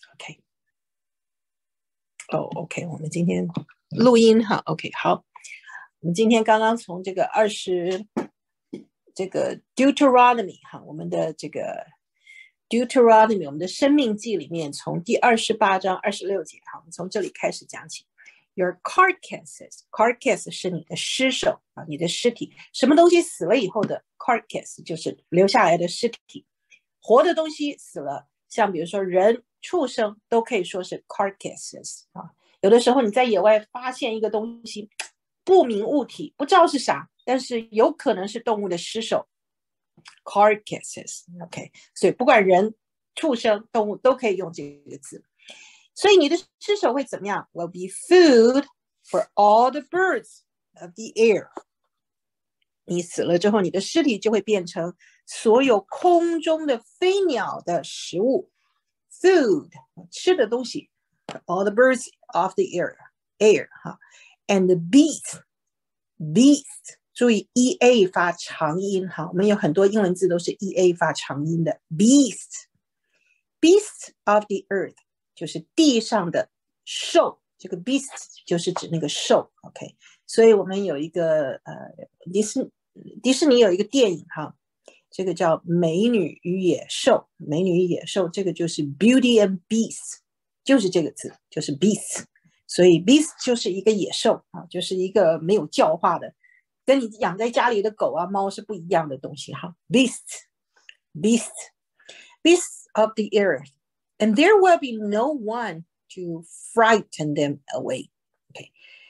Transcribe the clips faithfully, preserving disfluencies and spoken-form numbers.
OK， 哦 ，OK， 我们今天录音哈 ，OK， 好，我们今天刚刚从这个二十这个 Deuteronomy 哈，我们的这个 Deuteronomy， 我们的生命记里面，从第二十八章二十六节哈，我们从这里开始讲起。Your carcasses， carcass 是你的尸首啊，你的尸体，什么东西死了以后的 carcass 就是留下来的尸体，活的东西死了，像比如说人、畜生都可以说是 carcasses 啊。有的时候你在野外发现一个东西，不明物体，不知道是啥，但是有可能是动物的尸首 ，carcasses，OK， 所以不管人、畜生、动物都可以用这个字。所以你的尸首会怎么样 ？Will be food for all the birds of the air。你死了之后，你的尸体就会变成所有空中的飞鸟的食物 ，food 吃的东西 for all the birds of the air air 哈 ，and the beast beast 注意 e a 发长音哈，我们有很多英文字都是 e a 发长音的 beast beast of the earth。就是地上的兽，这个 beast 就是指那个兽 ，OK。所以我们有一个呃，迪士迪士尼有一个电影哈，这个叫《美女与野兽》，美女与野兽，这个就是 Beauty and Beast， 就是这个字，就是 beast。所以 beast 就是一个野兽啊，就是一个没有教化的，跟你养在家里的狗啊、猫是不一样的东西哈。beast beast beasts of the earth。And there will be no one to frighten them away. Okay.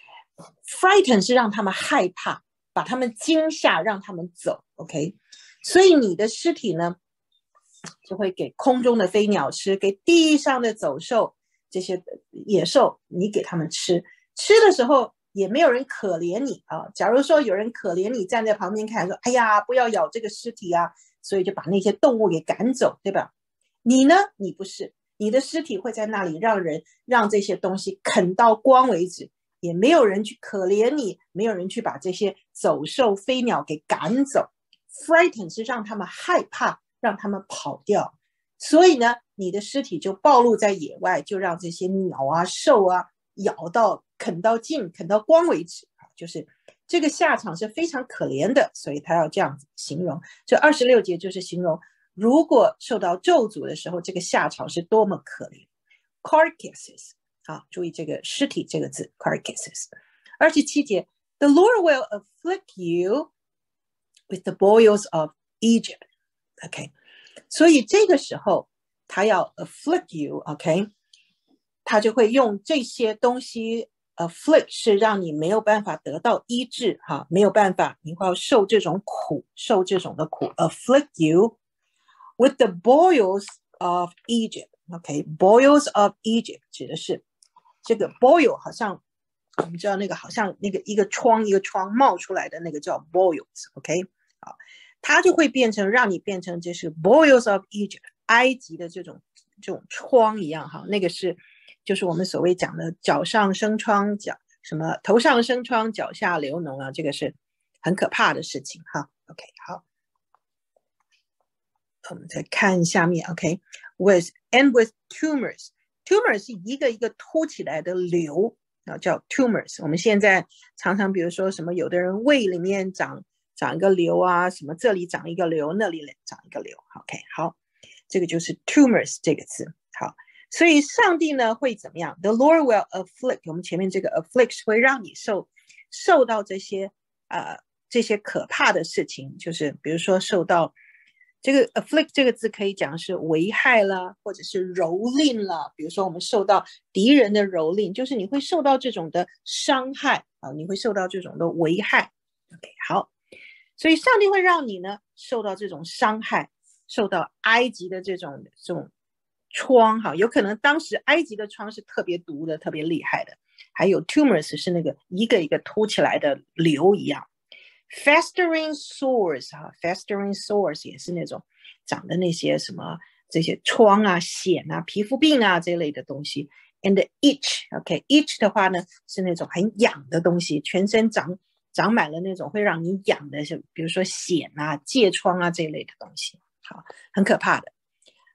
Frighten 是让他们害怕，把他们惊吓，让他们走。OK. 所以你的尸体呢，就会给空中的飞鸟吃，给地上的走兽，这些野兽，你给他们吃。吃的时候也没有人可怜你啊。假如说有人可怜你，站在旁边看，说：“哎呀，不要咬这个尸体啊！”所以就把那些动物给赶走，对吧？你呢？你不是。你的尸体会在那里让人让这些东西啃到光为止，也没有人去可怜你，没有人去把这些走兽飞鸟给赶走。 Frighten 是让他们害怕，让他们跑掉。所以呢，你的尸体就暴露在野外，就让这些鸟啊兽啊咬到啃到尽啃到光为止，就是这个下场是非常可怜的，所以他要这样子形容。这二十六节就是形容如果受到咒诅的时候，这个下场是多么可怜。 Carcasses 啊，注意这个尸体这个字 Carcasses。 二十七节 The Lord will afflict you with the boils of Egypt。 OK， 所以这个时候他要 afflict you， OK， 他就会用这些东西 afflict 是让你没有办法得到医治哈，没有办法，你会受这种苦，受这种的苦 afflict you with the boils of Egypt。 OK， boils of Egypt 指的是这个 boil 好像我们知道那个好像那个一个疮一个疮冒出来的那个叫 boils。 OK， 好，它就会变成让你变成这是 boils of Egypt， 埃及的这种这种疮一样哈，那个是就是我们所谓讲的脚上生疮，脚什么头上生疮脚下流脓啊，这个是很可怕的事情哈。 OK， 好，我们再看下面 OK， with and with tumors， tumor 是一个一个凸起来的瘤啊，叫 tumors。 我们现在常常比如说什么有的人胃里面长长一个瘤啊，什么这里长一个瘤那里长一个瘤 OK， 好，这个就是 tumors 这个字。好，所以上帝呢会怎么样？ The Lord will afflict， 我们前面这个 afflict 会让你受受到这些呃这些可怕的事情，就是比如说受到这个 afflict 这个字可以讲是危害啦，或者是蹂躏啦。比如说我们受到敌人的蹂躏，就是你会受到这种的伤害啊，你会受到这种的危害。OK， 好，所以上帝会让你呢受到这种伤害，受到埃及的这种这种疮哈，有可能当时埃及的疮是特别毒的，特别厉害的。还有 tumors 是那个一个一个凸起来的瘤一样。Festering sores 哈 ，festering sores 也是那种长的那些什么这些疮啊、癣啊、皮肤病啊这类的东西。And itch，OK， itch 的话呢是那种很痒的东西，全身长长满了那种会让你痒的，比如说癣啊、疥疮啊这类的东西，好，很可怕的。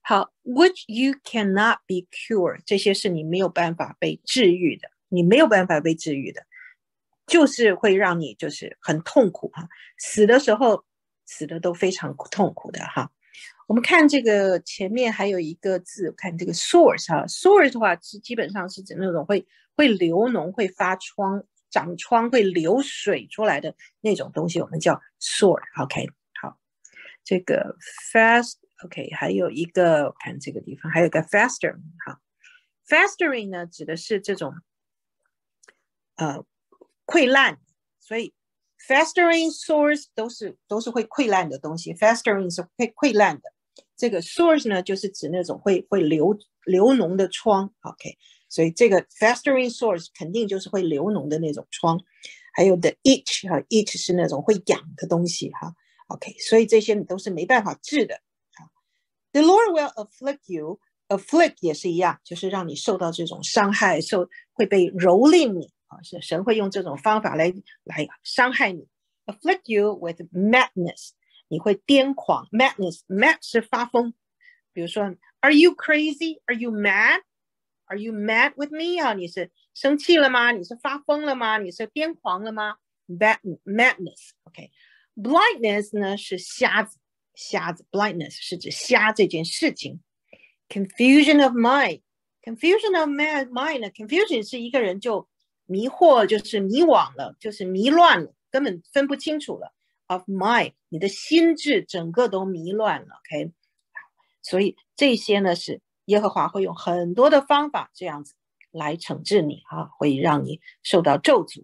好 ，which you cannot be cured， 这些是你没有办法被治愈的，你没有办法被治愈的，就是会让你就是很痛苦哈，死的时候死的都非常痛苦的哈。我们看这个前面还有一个字，看这个 sores 哈 ，sores 的话是基本上是指那种会会流脓、会发疮、长疮、会流水出来的那种东西，我们叫 sore。OK， 好，这个 fast，OK， 还有一个我看这个地方还有一个 faster， 好 ，festering 呢指的是这种呃溃烂，所以 festering sores 都是都是会溃烂的东西 ，festering 是会溃烂的。这个 sores 呢，就是指那种会会流流脓的疮 ，OK， 所以这个 festering sores 肯定就是会流脓的那种疮，还有 the itch 哈 ，itch 是那种会痒的东西哈 ，OK， 所以这些你都是没办法治的。The Lord will afflict you， afflict 也是一样，就是让你受到这种伤害，受会被蹂躏你啊，是神会用这种方法来来伤害你 ，afflict you with madness。你会癫狂 madness mad 是发疯，比如说 Are you crazy? Are you mad? Are you mad with me? 啊，你是生气了吗？你是发疯了吗？你是癫狂了吗 Bad, madness OK blindness 呢是瞎子瞎子 blindness 是指瞎这件事情 confusion of mind confusion of mind 呢 confusion 是一个人就迷惑就是迷惘了就是迷乱了根本分不清楚了of mind 你的心智整个都迷乱了 OK 所以这些呢是耶和华会用很多的方法这样子来惩治你哈，会让你受到咒诅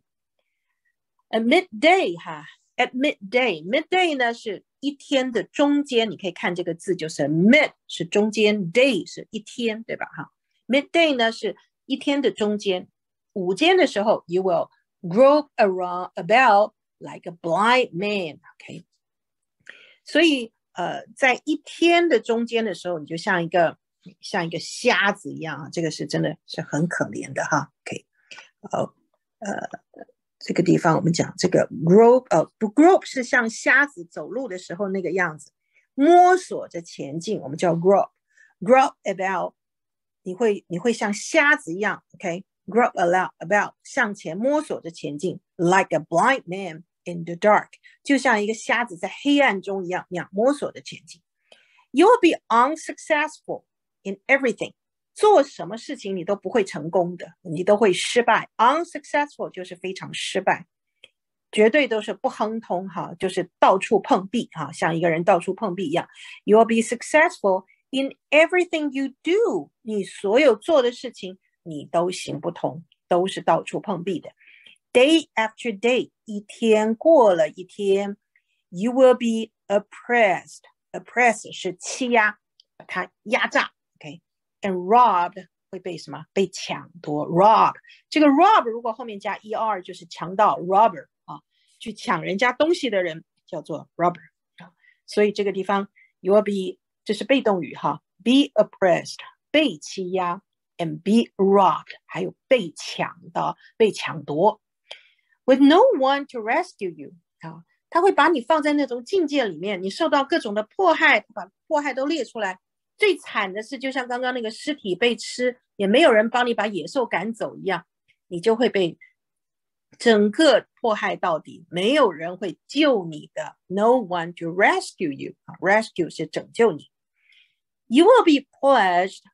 at midday 哈 at midday midday 呢是一天的中间你可以看这个字就是 mid 是中间 day 是一天对吧哈 midday 呢是一天的中间午间的时候 you will grope around about like a blind man OK 所以呃，在一天的中间的时候你就像一个像一个瞎子一样啊，这个是真的是很可怜的哈 OK 呃呃这个地方我们讲这个 grope 呃 grope 是像瞎子走路的时候那个样子摸索着前进我们叫 grope grope about 你会你会像瞎子一样 OK grope about 向前摸索着前进 like a blind man in the dark 就像一个瞎子在黑暗中一样一样摸索着前进 You will be unsuccessful in everything 做什么事情你都不会成功的你都会失败 unsuccessful 就是非常失败绝对都是不亨通哈，就是到处碰壁哈，像一个人到处碰壁一样 You will be successful in everything you do 你所有做的事情你都行不通都是到处碰壁的Day after day 一天过了一天 You will be oppressed oppressed 是欺压把它压榨 OK and robbed 会被什么被抢夺 rob 这个 rob 如果后面加 er 就是强盗 robber 啊，去抢人家东西的人叫做 robber 啊，所以这个地方 you will be 这是被动语哈 be oppressed 被欺压 and be robbed 还有被抢的被抢夺With no one to rescue you 啊，他会把你放在那种境界里面，你受到各种的迫害，把迫害都列出来。最惨的是，就像刚刚那个尸体被吃，也没有人帮你把野兽赶走一样，你就会被整个迫害到底，没有人会救你的。No one to rescue you 啊 ，rescue 是拯救你。You will be pledged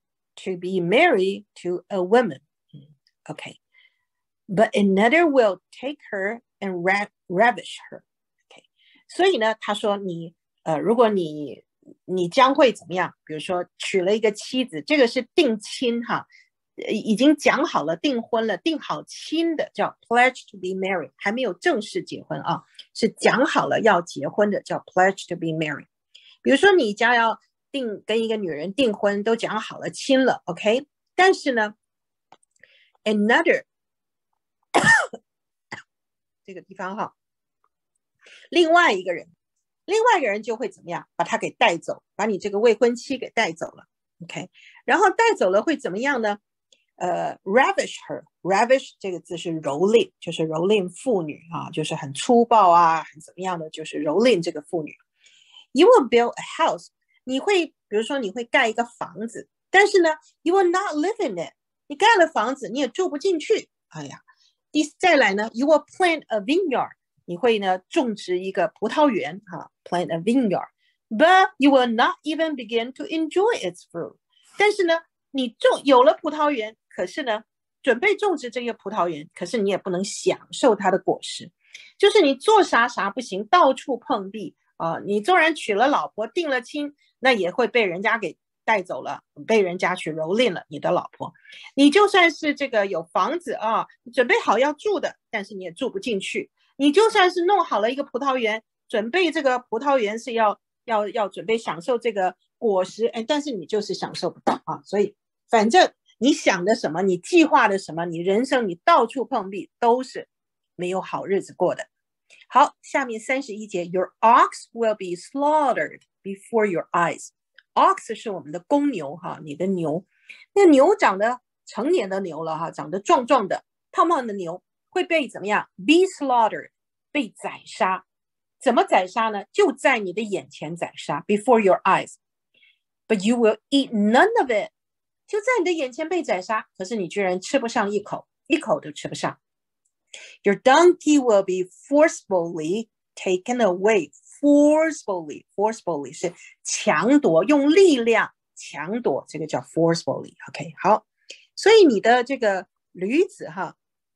to be married to a woman. Okay.But another will take her and ravish her. Okay. 所以呢，他说你呃，如果你你将会怎么样？比如说娶了一个妻子，这个是定亲哈，已经讲好了，订婚了，定好亲的叫 pledge to be married， 还没有正式结婚啊，是讲好了要结婚的叫 pledge to be married。比如说你将要定跟一个女人订婚，都讲好了亲了 ，OK？ 但是呢 ，another 这个地方哈，另外一个人，另外一个人就会怎么样？把他给带走，把你这个未婚妻给带走了 ，OK？ 然后带走了会怎么样呢？呃 ，ravish her，ravish 这个字是蹂躏，就是蹂躏妇女啊，就是很粗暴啊，很怎么样的，就是蹂躏这个妇女。You will build a house， 你会比如说你会盖一个房子，但是呢 you will not live in it， 你盖了房子你也住不进去。哎呀，第再来呢 you will plant a vineyard， 你会呢种植一个葡萄园、啊、plant a vineyard， but you will not even begin to enjoy its fruit。 但是呢你种有了葡萄园，可是呢准备种植这个葡萄园，可是你也不能享受它的果实，就是你做啥啥不行，到处碰壁啊！你纵然娶了老婆定了亲，那也会被人家给带走了，被人家去蹂躏了你的老婆。你就算是这个有房子啊，准备好要住的，但是你也住不进去。你就算是弄好了一个葡萄园，准备这个葡萄园是要要要准备享受这个果实，哎，但是你就是享受不到啊！所以反正你想的什么，你计划的什么，你人生你到处碰壁，都是没有好日子过的。好，下面三十一节 Your ox will be slaughtered before your eyes。 Ox 是我们的公牛哈，你的牛，那牛长得成年的牛了哈，长得壮壮的胖胖的牛会被怎么样 be slaughtered， 被宰杀。怎么宰杀呢？就在你的眼前宰杀 before your eyes， but you will eat none of it， 就在你的眼前被宰杀，可是你居然吃不上一口，一口都吃不上。Your donkey will be forcefully taken away. Forcefully, forcefully 是强夺，用力量强夺，这个叫 forcefully。 OK， 好，所以你的这个驴子哈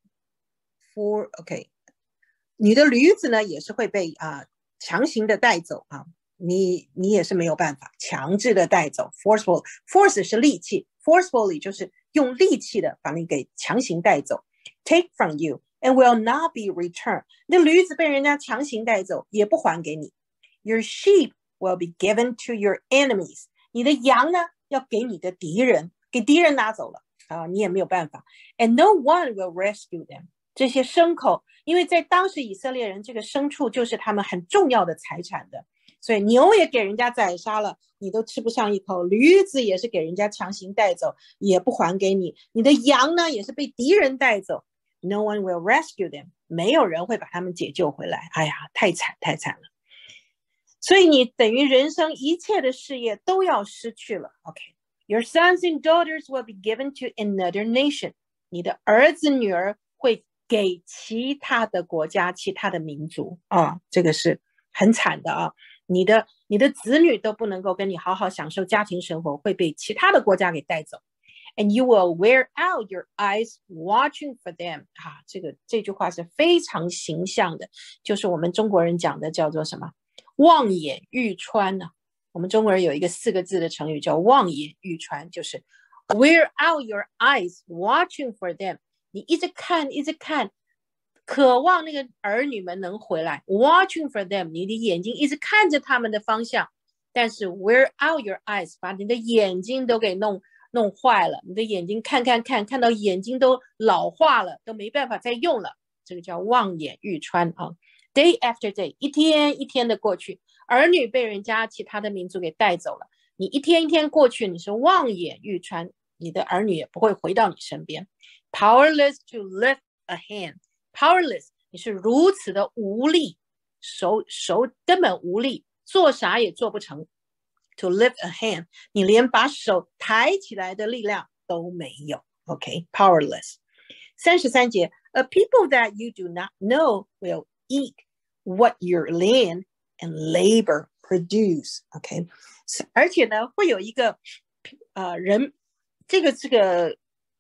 for OK， 你的驴子呢也是会被啊强行的带走啊，你你也是没有办法强制的带走。 Forceful force 是力气， forcefully 就是用力气的把你给强行带走。 Take from you。And will not be returned， 你的驴子被人家强行带走，也不还给你。Your sheep will be given to your enemies， 你的羊呢，要给你的敌人，给敌人拿走了啊，你也没有办法。And no one will rescue them， 这些牲口，因为在当时以色列人，这个牲畜就是他们很重要的财产的，所以牛也给人家宰杀了，你都吃不上一口；驴子也是给人家强行带走，也不还给你。你的羊呢，也是被敌人带走。No one will rescue them， 没有人会把他们解救回来。哎呀，太惨太惨了。所以你等于人生一切的事业都要失去了。 OK，Your sons and daughters will be given to another nation， 你的儿子女儿会给其他的国家其他的民族啊，这个是很惨的啊。你的你的子女都不能够跟你好好享受家庭生活，会被其他的国家给带走。And you will wear out your eyes watching for them， 啊，这个这句话是非常形象的，就是我们中国人讲的叫做什么？望眼欲穿呢、啊？我们中国人有一个四个字的成语叫望眼欲穿，就是 wear out your eyes watching for them， 你一直看一直看，渴望那个儿女们能回来 watching for them， 你的眼睛一直看着他们的方向，但是 wear out your eyes， 把你的眼睛都给弄弄坏了，你的眼睛看看看，看到眼睛都老化了，都没办法再用了，这个叫望眼欲穿啊。Day after day， 一天一天的过去，儿女被人家其他的民族给带走了，你一天一天过去，你是望眼欲穿，你的儿女也不会回到你身边。Powerless to lift a hand， powerless 你是如此的无力，手手根本无力，做啥也做不成。To lift a hand， 你连把手抬起来的力量都没有。 OK， powerless。 三十三节 A people that you do not know will eat what your land and labor produce。 OK， 而且呢会有一个呃人，这个这个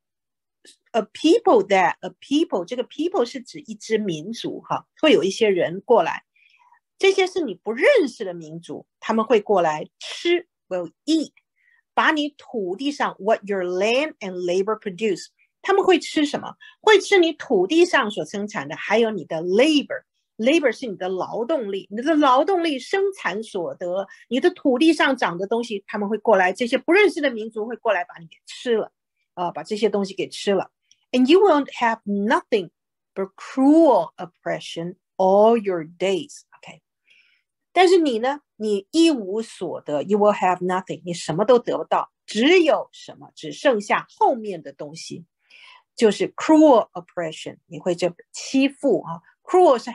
A people that a people 这个 people 是指一支民族哈，会有一些人过来，这些是你不认识的民族，他们会过来吃 will eat， 把你土地上 what your land and labor produce， 他们会吃什么？会吃你土地上所生产的，还有你的 labor， labor 是你的劳动力，你的劳动力生产所得，你的土地上长的东西，他们会过来，这些不认识的民族会过来把你给吃了、呃、把这些东西给吃了。 And you won't have nothing but cruel oppression all your days。 OK，但是你呢，你一无所得 You will have nothing， 你什么都得不到，只有什么？只剩下后面的东西，就是 cruel oppression， 你会这欺负啊 cruel 是很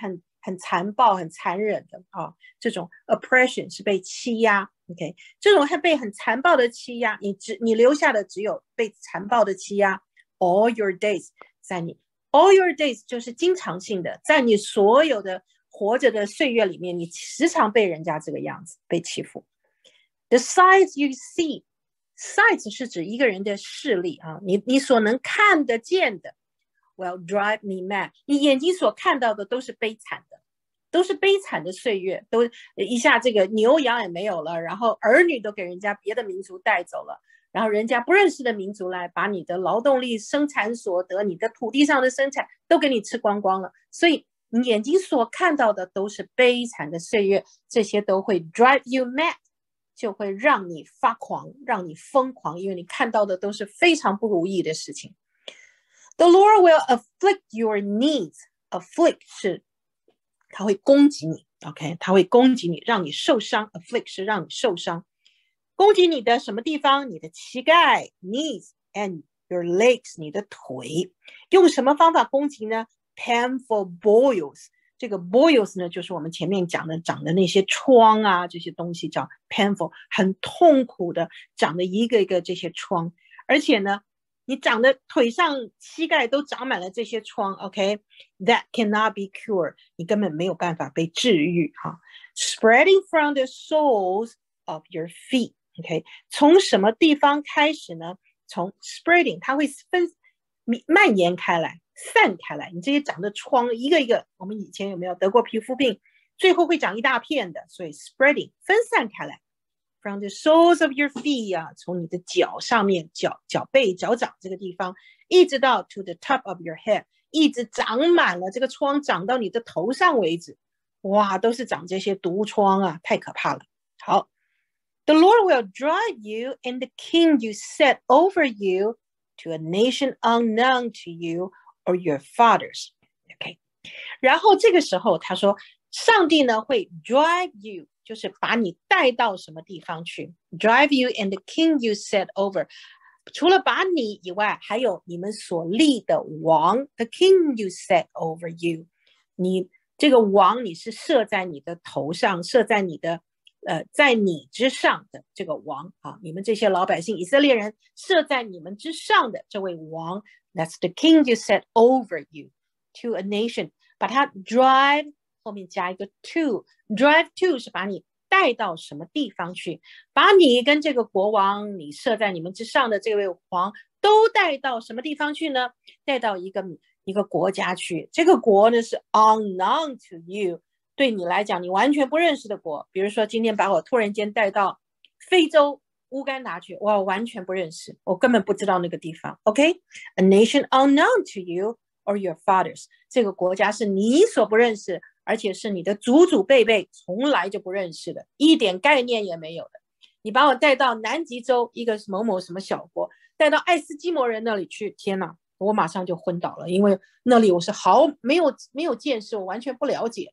很残暴、很残忍的啊，这种 oppression 是被欺压 ，OK， 这种被很残暴的欺压，你只你留下的只有被残暴的欺压 ，all your days， 在你 all your days 就是经常性的，在你所有的活着的岁月里面，你时常被人家这个样子被欺负。The sights you see， sights 是指一个人的视力啊，你你所能看得见的。Will drive me mad， 你眼睛所看到的都是悲惨的，都是悲惨的岁月，都一下这个牛羊也没有了，然后儿女都给人家别的民族带走了，然后人家不认识的民族来把你的劳动力生产所得，你的土地上的生产都给你吃光光了，所以你眼睛所看到的都是悲惨的岁月，这些都会 drive you mad， 就会让你发狂，让你疯狂，因为你看到的都是非常不如意的事情。The Lord will afflict your needs. Afflict 是他会攻击你 ，OK， 他会攻击你，让你受伤。Afflict 是让你受伤，攻击你的什么地方？你的膝盖 ，knees and your legs， 你的腿。用什么方法攻击呢 ？Painful boils。这个 boils 呢，就是我们前面讲的长的那些疮啊，这些东西叫 painful， 很痛苦的，长的一个一个这些疮，而且呢。你长的腿上膝盖都长满了这些疮 OK That cannot be cured 你根本没有办法被治愈哈 Spreading from the soles of your feet OK 从什么地方开始呢从 spreading 它会分蔓延开来散开来你这些长的疮一个一个我们以前有没有得过皮肤病最后会长一大片的所以 spreading 分散开来From the soles of your feet 啊，从你的脚上面，脚脚背、脚掌这个地方，一直到 to the top of your head， 一直长满了这个疮，长到你的头上为止。哇，都是长这些毒疮啊，太可怕了。好 ，The Lord will drive you and the king you set over you to a nation unknown to you or your fathers。OK， 然后这个时候他说，上帝呢会 drive you。就是把你带到什么地方去 drive you and the king you set over 除了把你以外还有你们所立的王 the king you set over you 你这个王你是设在你的头上设在你的呃在你之上的这个王啊你们这些老百姓以色列人设在你们之上的这位王 that's the king you set over you to a nation 把它 drive后面加一个 to drive to 是把你带到什么地方去把你跟这个国王你设在你们之上的这位王都带到什么地方去呢带到一个一个国家去这个国呢是 unknown to you 对你来讲你完全不认识的国比如说今天把我突然间带到非洲乌干达去我完全不认识我根本不知道那个地方 OK a nation unknown to you or your fathers 这个国家是你所不认识而且是你的祖祖辈辈从来就不认识的一点概念也没有的你把我带到南极洲一个某某什么小国带到爱斯基摩人那里去天哪我马上就昏倒了因为那里我是好没有没有见识我完全不了解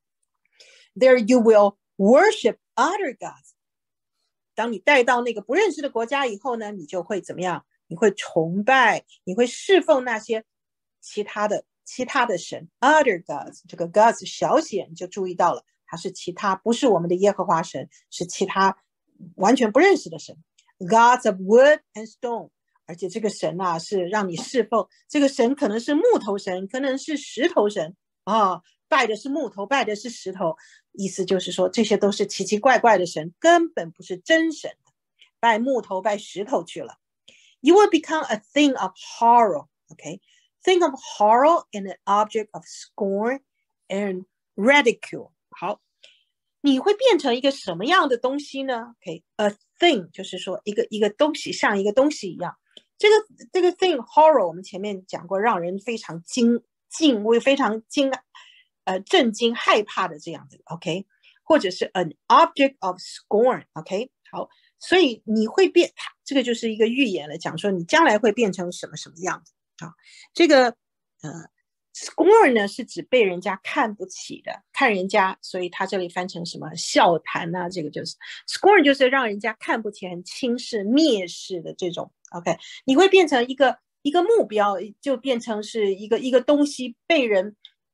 There you will worship other gods 当你带到那个不认识的国家以后呢你就会怎么样你会崇拜你会侍奉那些其他的其他的神 other gods 这个 gods 小写你就注意到了它是其他不是我们的耶和华神是其他完全不认识的神 gods of wood and stone 而且这个神啊是让你侍奉这个神可能是木头神可能是石头神啊拜的是木头拜的是石头意思就是说这些都是奇奇怪怪的神根本不是真神拜木头拜石头去了 You will become a thing of horror okay Think of horror and an object of scorn and ridicule. 好，你会变成一个什么样的东西呢 ？Okay, a thing 就是说一个一个东西像一个东西一样。这个这个 thing horror 我们前面讲过，让人非常惊敬畏、非常惊呃震惊、害怕的这样子。OK， 或者是 an object of scorn. OK， 好，所以你会变，这个就是一个预言了，讲说你将来会变成什么什么样子。啊，这个呃 ，scorn 呢是指被人家看不起的，看人家，所以他这里翻成什么笑谈啊，这个就是 scorn 就是让人家看不起、很轻视、蔑视的这种。OK， 你会变成一个一个目标，就变成是一个一个东西被人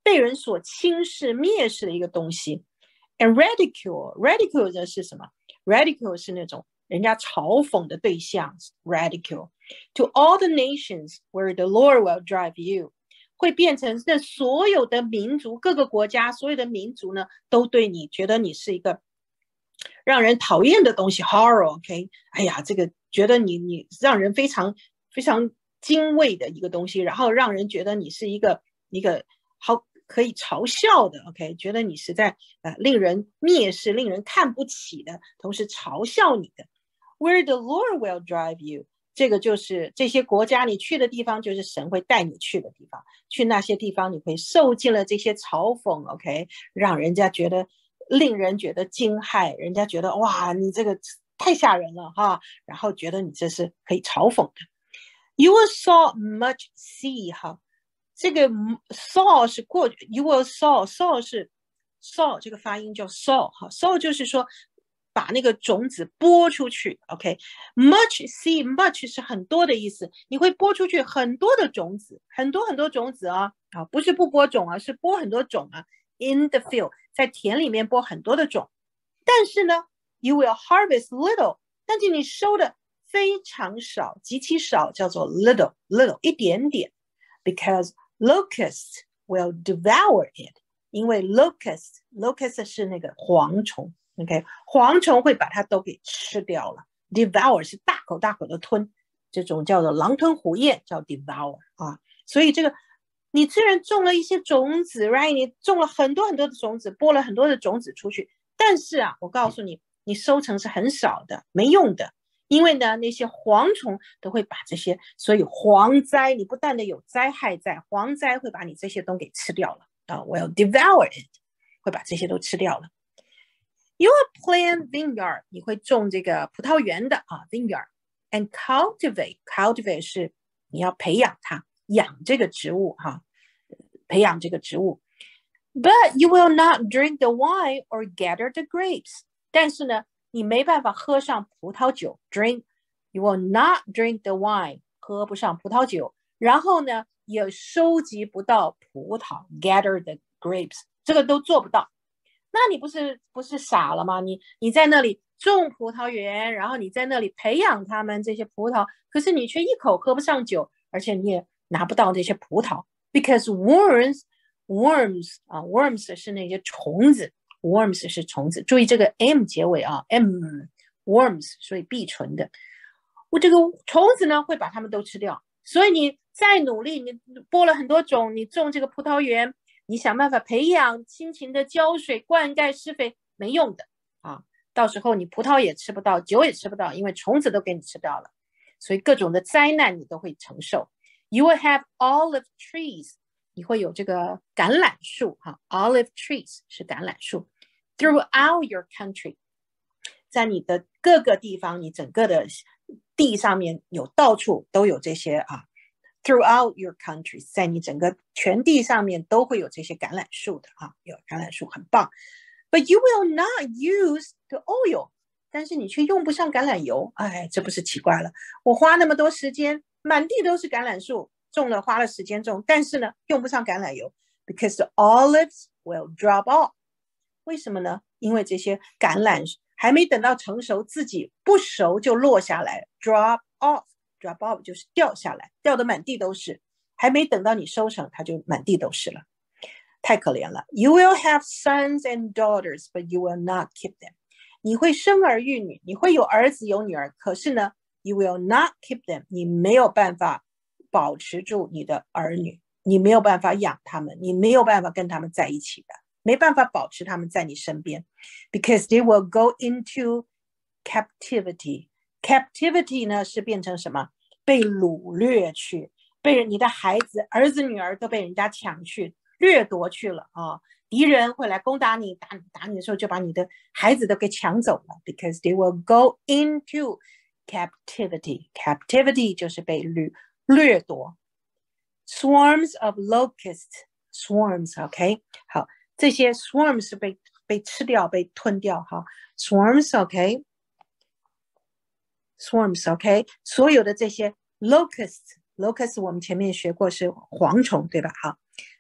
被人所轻视、蔑视的一个东西。And ridicule, ridicule 这是什么？ Ridicule 是那种人家嘲讽的对象。Ridicule to all the nations where the Lord will drive you， 会变成那所有的民族，各个国家所有的民族呢，都对你觉得你是一个让人讨厌的东西 horror。 OK， 哎呀，这个觉得你你让人非常非常敬畏的一个东西，然后让人觉得你是一个一个好可以嘲笑的 OK， 觉得你实在呃令人蔑视、令人看不起的，同时嘲笑你的。Where the Lord will drive you， 这个就是这些国家你去的地方，就是神会带你去的地方。去那些地方你会受尽了这些嘲讽 OK， 让人家觉得令人觉得惊骇，人家觉得哇你这个太吓人了哈，然后觉得你这是可以嘲讽的。You will saw much sea 哈，这个 saw 是过去 ，you will saw saw 是 saw 这个发音叫 saw 哈 ，saw 就是说把那个种子播出去 ，OK。much see much 是很多的意思，你会播出去很多的种子，很多很多种子啊，啊不是不播种啊，是播很多种啊。In the field 在田里面播很多的种，但是呢 ，you will harvest little， 但是你收的非常少，极其少，叫做 little little 一点点 ，because locusts will devour it， 因为 locust locust 是那个蝗虫 ，OK， 蝗虫会把它都给吃掉了。devour 是大口大口的吞，这种叫做狼吞虎咽，叫 devour 啊。所以这个你虽然种了一些种子 ，right， 你种了很多很多的种子，播了很多的种子出去，但是啊，我告诉你，你收成是很少的，没用的。因为呢，那些蝗虫都会把这些，所以蝗灾，你不但的有灾害在，蝗灾会把你这些都给吃掉了啊 ，will devour it， 会把这些都吃掉了。You will plant vineyard， 你会种这个葡萄园的啊 ，vineyard，and cultivate， cultivate 是你要培养它，养这个植物哈、啊，培养这个植物。But you will not drink the wine or gather the grapes， 但是呢，你没办法喝上葡萄酒 drink you will not drink the wine 喝不上葡萄酒，然后呢也收集不到葡萄 gather the grapes， 这个都做不到。那你不是不是傻了吗？你你在那里种葡萄园，然后你在那里培养他们这些葡萄，可是你却一口喝不上酒，而且你也拿不到这些葡萄 because worms worms 啊 worms 是那些虫子，worms 是虫子，注意这个 m 结尾啊 ，m worms， 所以闭唇的。我这个虫子呢会把它们都吃掉，所以你再努力，你播了很多种，你种这个葡萄园，你想办法培养，辛勤的浇水、灌溉、施肥，没用的啊！到时候你葡萄也吃不到，酒也吃不到，因为虫子都给你吃掉了，所以各种的灾难你都会承受。You will have olive trees， 你会有这个橄榄树哈 ，olive trees 是橄榄树。Throughout your country， 在你的各个地方，你整个的地上面有到处都有这些啊。Throughout your country， 在你整个全地上面都会有这些橄榄树的啊，有橄榄树很棒。But you will not use the oil， 但是你却用不上橄榄油，哎，这不是奇怪了？我花那么多时间，满地都是橄榄树，种了花了时间种，但是呢，用不上橄榄油 ，because the olives will drop off。为什么呢？因为这些橄榄还没等到成熟，自己不熟就落下来 ，drop off。drop off 就是掉下来，掉得满地都是，还没等到你收成，它就满地都是了，太可怜了。You will have sons and daughters, but you will not keep them。你会生儿育女，你会有儿子有女儿，可是呢 ，you will not keep them， 你没有办法保持住你的儿女，你没有办法养他们，你没有办法跟他们在一起的，没办法保持他们在你身边 ，because they will go into captivity。captivity 呢是变成什么？被掳掠去，被你的孩子、儿子、女儿都被人家抢去、掠夺去了啊！敌人会来攻打你，打打你的时候就把你的孩子都给抢走了 ，because they will go into captivity。captivity 就是被掠掠夺。Swarms of locusts, swarms，OK， 好，这些 swarms 是被被吃掉、被吞掉哈 ，swarms，OK。Swarms, OK， 所有的这些 locusts, locusts 我们前面学过是蝗虫，对吧？好，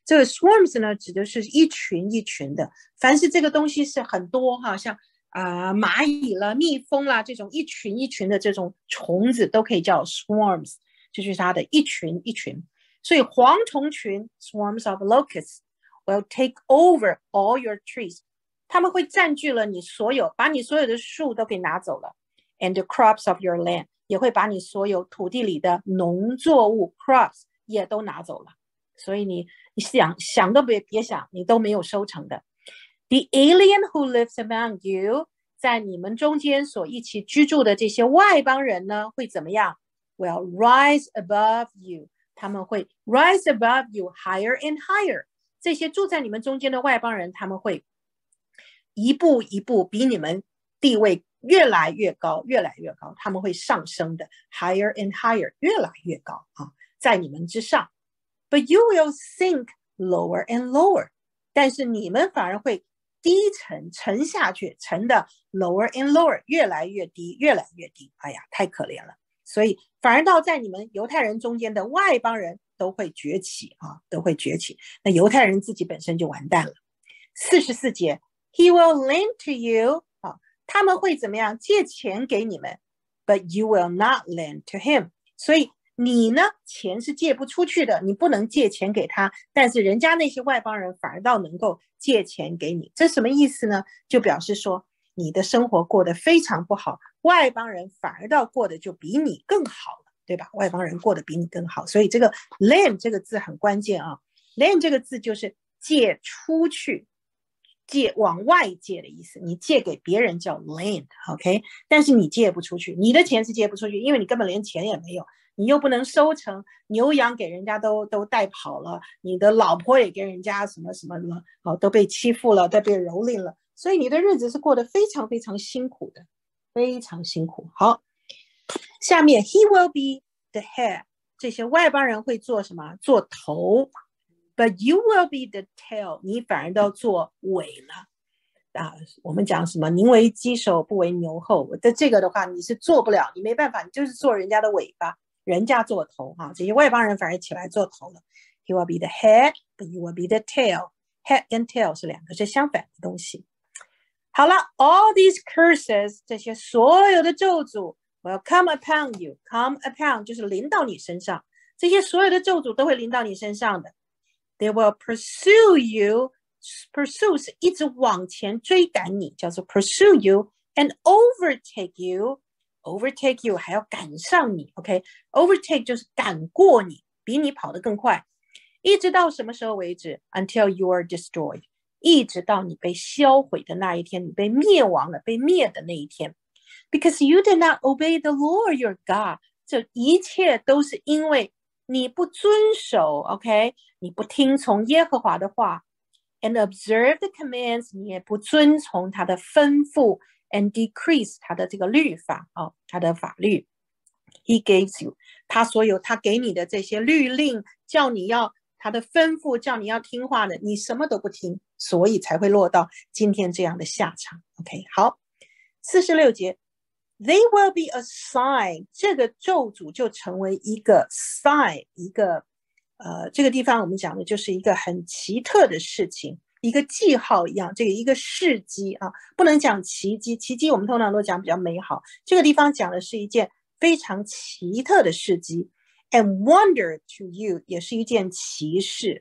这个 swarms 呢，指的是一群一群的，凡是这个东西是很多哈，像啊、呃、蚂蚁了、蜜蜂啦这种一群一群的这种虫子都可以叫 swarms， 这就是它的一群一群。所以蝗虫群 swarms of locusts will take over all your trees， 他们会占据了你所有，把你所有的树都给拿走了 ，and the crops of your land， 也会把你所有土地里的农作物 crops 也都拿走了。所以你你想想都别别想，你都没有收成的。The alien who lives among you， 在你们中间所一起居住的这些外邦人呢，会怎么样 ？Will rise above you， 他们会 rise above you higher and higher。这些住在你们中间的外邦人，他们会一步一步比你们地位越来越高，越来越高，他们会上升的 ，higher and higher， 越来越高啊，在你们之上。But you will sink lower and lower， 但是你们反而会低沉，沉下去，沉的 lower and lower， 越来越低，越来越低。哎呀，太可怜了。所以反而到在你们犹太人中间的外邦人都会崛起啊，都会崛起。那犹太人自己本身就完蛋了。四十四节 ，He will lend to you， 啊，他们会怎么样？借钱给你们 ，but you will not lend to him。所以你呢，钱是借不出去的，你不能借钱给他，但是人家那些外邦人反而倒能够借钱给你，这什么意思呢？就表示说你的生活过得非常不好，外邦人反而倒过得就比你更好了，对吧？外邦人过得比你更好，所以这个 lend 这个字很关键啊 ，lend 这个字就是借出去，借往外借的意思，你借给别人叫 lend，OK， 但是你借不出去，你的钱是借不出去，因为你根本连钱也没有。你又不能收成，牛羊给人家都都带跑了，你的老婆也给人家什么什么了，哦，都被欺负了，都被蹂躏了，所以你的日子是过得非常非常辛苦的，非常辛苦。好，下面 He will be the head， 这些外邦人会做什么？做头 ，But you will be the tail， 你反而都做尾了。啊，我们讲什么宁为鸡首不为牛后，的这个的话你是做不了，你没办法，你就是做人家的尾巴。人家做头哈，这些外邦人反而起来做头了。He will be the head, but you will be the tail. Head 跟 tail 是两个是相反的东西。好了 ，all these curses 这些所有的咒诅 will come upon you. Come upon 就是临到你身上，这些所有的咒诅都会临到你身上的。They will pursue you. Pursue 是一直往前追赶你，叫做 pursue you and overtake you.Overtake you 还要赶上你 ，OK？ Overtake 就是赶过你，比你跑得更快，一直到什么时候为止 ？Until you are destroyed， 一直到你被销毁的那一天，你被灭亡了，被灭的那一天。Because you did not obey the Lord your God， 这一切都是因为你不遵守 ，OK？ 你不听从耶和华的话 ，and observe the commands， 你也不遵从他的吩咐。And decrease 他的这个律法哦，他的法律 He gives you 他所有他给你的这些律令，叫你要他的吩咐，叫你要听话的，你什么都不听，所以才会落到今天这样的下场。 OK， 好，四十六节 They will be a sign， 这个咒诅就成为一个 sign， 一个呃，这个地方我们讲的就是一个很奇特的事情，一个记号一样，这个一个事迹啊，不能讲奇迹，奇迹我们通常都讲比较美好，这个地方讲的是一件非常奇特的事迹 ，and wonder to you 也是一件奇事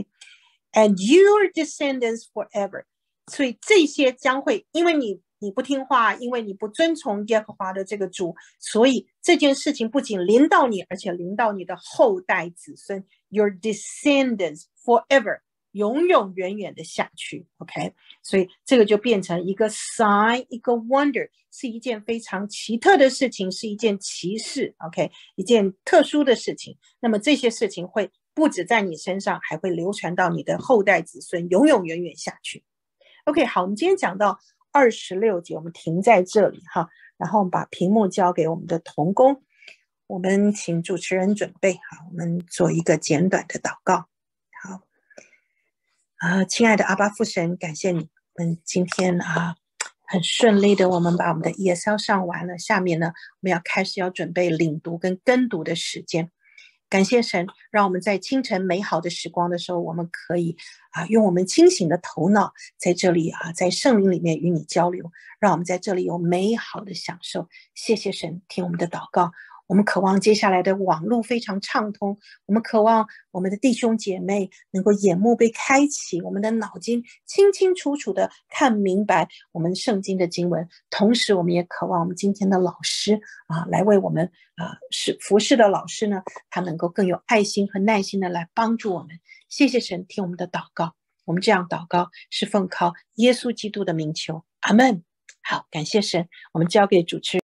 ，OK，and your descendants forever， 所以这些将会因为你你不听话，因为你不遵从耶和华的这个主，所以这件事情不仅临到你，而且临到你的后代子孙 ，your descendants forever。永永远远的下去 ，OK， 所以这个就变成一个 sign， 一个 wonder， 是一件非常奇特的事情，是一件奇事 ，OK， 一件特殊的事情。那么这些事情会不止在你身上，还会流传到你的后代子孙，永永远远下去。OK， 好，我们今天讲到二十六节，我们停在这里哈，然后我们把屏幕交给我们的同工，我们请主持人准备好，我们做一个简短的祷告。好。啊，亲爱的阿爸父神，感谢你，我们今天啊很顺利的，我们把我们的 E S L 上完了。下面呢，我们要开始要准备领读跟跟读的时间。 感谢神，让我们在清晨美好的时光的时候，我们可以啊，用我们清醒的头脑在这里啊，在圣灵里面与你交流，让我们在这里有美好的享受。谢谢神，听我们的祷告。我们渴望接下来的网络非常畅通，我们渴望我们的弟兄姐妹能够眼目被开启，我们的脑筋清清楚楚的看明白我们圣经的经文。同时我们也渴望我们今天的老师啊，来为我们啊是服侍的老师呢，他能够更有爱心和耐心的来帮助我们。谢谢神，听我们的祷告。我们这样祷告是奉靠耶稣基督的名求，阿们。好，感谢神，我们交给主持人。